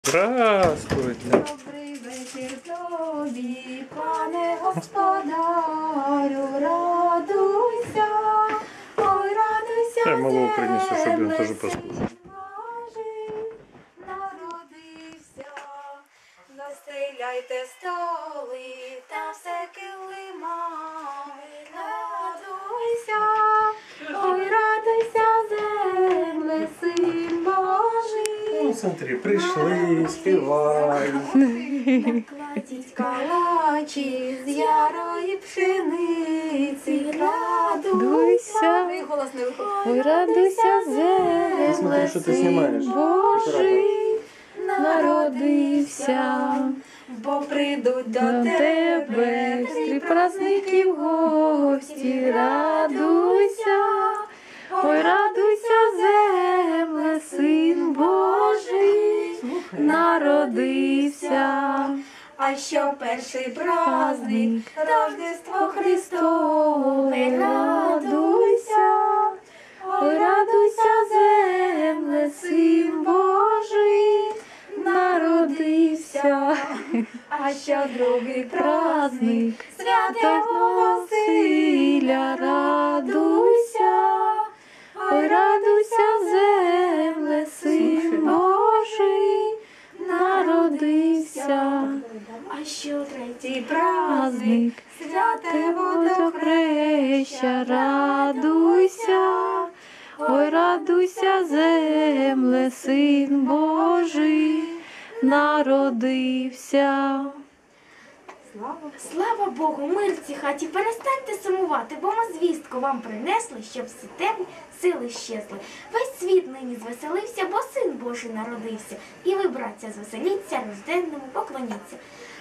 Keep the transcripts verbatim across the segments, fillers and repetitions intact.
Здравствуйте. Добрий вечір тобі, пане господарю, радуйся, ой, радуйся, Я малого принесу, щоб він теж земле, послухав. син Божий народився. Застеляйте столи та все килимами, радуйся, ой, радуйся, земле, син Божий. Ну, смотри, прийшли, співають. Накладіть калачі з ярої пшениці, радуйся. Ви голос не виходить. Ой, радуйся, Я смотрю, земле, що ти знімаєш. син Божий народився. Бо прийдуть до До тебе тебе три три праздники в гості, радуйся. Ой, радуйся, земле, син Божий народився. А що перший праздник, Рождество Христове, радуйся. Ой, радуйся, земле, син Божий народився. А що другий праздник, Праздник Святого Василя, радуйся. Ой, радуйся, земле, син Божий народився. А що третій праздник, Праздник Святе водохреща, радуйся. Ой, радуйся, земле, син Божий народився. Слава Богу, мир в цій хаті, перестаньте сумувати, бо ми звістку вам принесли, щоб всі темні сили щезли. Весь світ нині звеселився, бо син Божий народився. І ви, браття, звеселіться, рожденному поклоніться.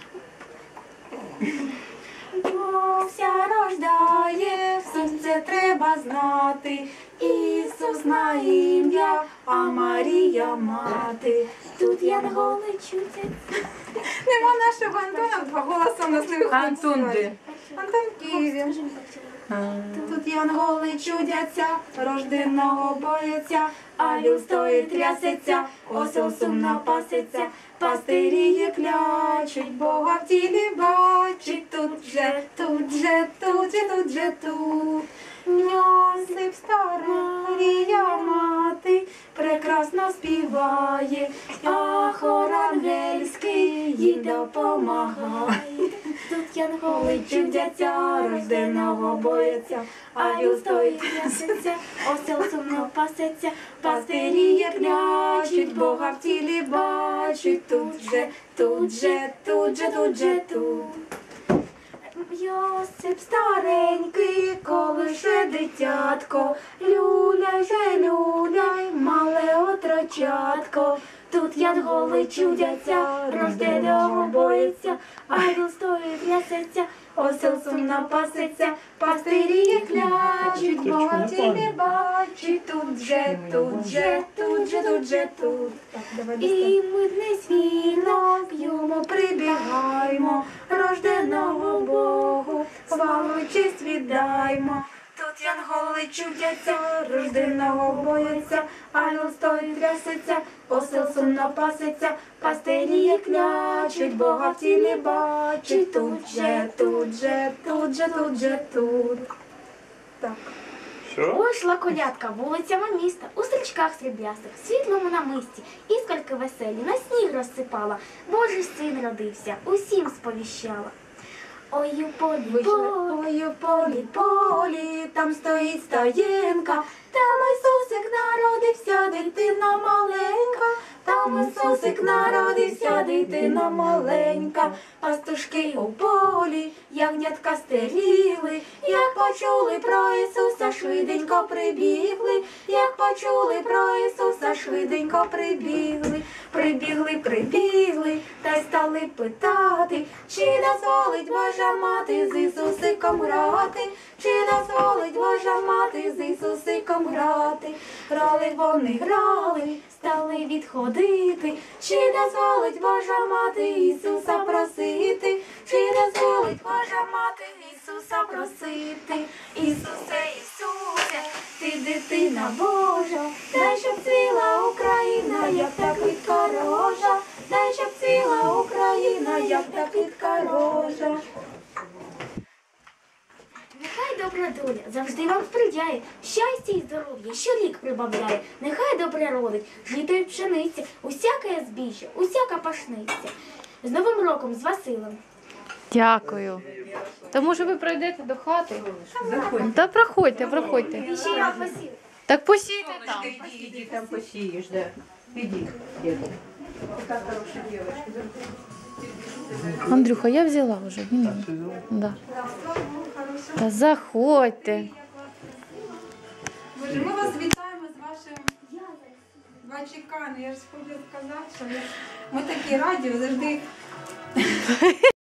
Богся рождає, все це треба знати. Ісус на ім'я, а Марія мати. Тут янголи чудять. Нема нашого Антона, два голоси у нас не виходить. Антон де? Антон в Києві. Тут янголи чудяться, рожденого бояться, а люд стоїть трясеться, осел сумно пасеться, пастирі клячуть, Бога в тілі бачить, тут же, тут же, тут же, тут же, тут. Йосип стара Марія мати прекрасно співає, а хор ангельський їй допомагає. Тут янголи Коли чудяться, рожденого бояться, а люд стоїть трясеться, осел сумно пасеться, пастирі клячуть, Бога в тілі бачить, тут же, тут же, тут же, тут же, тут. Йосип старенький, колише дитятко, люляй же, люляй, мале отрочатко. Тут янголи чудяться, рожденого боїться, а люд стоїть трясеться, осел сумно пасеться, пастирі клячуть, Бога в тілі бачить, тут же, тут же, тут же, тут же, тут. І ми днесь вільно п'ємо, прибігаємо, рожденого Богу, славу й честь віддаймо. Тут янголи чудяться, рожденого бояться, а люд стоїть трясеться, осел сумно пасеться, пастирі клячуть, Бога в тілі бачить, тут же, тут же, тут же, тут же, тут. Так. Що? Ой, йшла колядка вулицями міста, у стрічках сріблястих, світлому намисті, іскальки веселі на сніг розсипала, Божий син родився, усім сповіщала. Ой, у полі, полі, Ой, у полі, полі, там стоїть стаєнка, там Ісусик народився, дитина маленька, там Ісусик народився, дитина маленька, пастушки у полі, ягнятка стеріли, як почули про Ісуса, швиденько прибігли, як почули про Ісуса, швиденько прибігли, прибігли, прибігли, та й стали питати, чи дозволить Божа мати з Ісусиком грати, чи дозволить Божа мати з Ісусиком грати. Грали вони, грали, стали відходити, чи дозволить Божа мати Ісуса просити, чи дозволить Божа мати Ісуса просити. Ісусе, Ісусе, ти дитина Божа, дай, щоб цвіла Україна, як та квітка рожа, дай, Україна, як та квітка рожа. Нехай добра доля завжди вам сприяє, щастя і здоров'я, що рік прибавляє. Нехай добре родить, жито й пшениця, усяке збіжжя, усяка пашниця. З Новим роком, з Василем. Дякую. То може ви пройдете до хати? Та проходьте, проходьте. І ще я Василь. Так посійте там. Иди, иди, там посеешь, да. Иди, деда. Такая хорошая девочка. Андрюха, я взяла вже. Ні. Да. Та заходьте. Боже, ми вас вітаємо з вашим Ватиканом. Я ж хотіла сказати, що ми такі раді, ви завжди